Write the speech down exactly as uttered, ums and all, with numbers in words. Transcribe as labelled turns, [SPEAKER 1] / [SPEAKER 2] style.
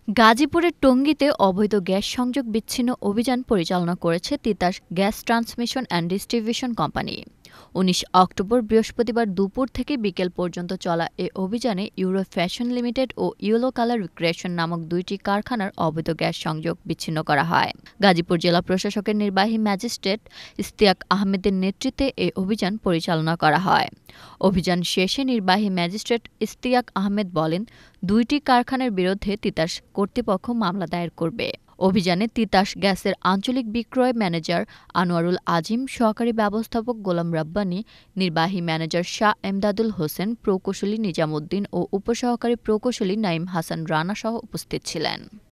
[SPEAKER 1] গাজীপুরের টঙ্গীতে অবৈধ গ্যাস সংযোগ বিচ্ছিন্ন অভিযান পরিচালনা করেছে Titas gas transmission and distribution company. উনিশ অক্টোবর বৃহস্পতিবার দুপুর থেকে বিকেল পর্যন্ত চলা এ অভিযানে ইউরো ফ্যাশন লিমিটেড ও ইয়েলো কালার রিক্রিয়েশন নামক দুইটি কারখানার অবৈধ গ্যাস সংযোগ বিচ্ছিন্ন করা হয়। গাজীপুর জেলা প্রশাসকের নির্বাহী ম্যাজিস্ট্রেট ইশতিয়াক আহমেদের নেতৃত্বে এ অভিযান পরিচালনা করা হয়। অভিযান শেষে নির্বাহী ম্যাজিস্ট্রেট ইশতিয়াক আহমেদ বলেন, দুইটি কারখানার বিরুদ্ধে তিতাস কর্তৃপক্ষ মামলা দায়ের করবে। অভিযানে তিতাস গ্যাসের আঞ্চলিক বিক্রয় ম্যানেজার আনোয়ারুল আজিম, সহকারী ব্যবস্থাপক গোলাম রাব্বানী, নির্বাহী ম্যানেজার শাহ এমদাদুল হোসেন, প্রকৌশলী নিজামুদ্দিন ও উপসহকারী প্রকৌশলী নাঈম হাসান রানা সহ উপস্থিত ছিলেন।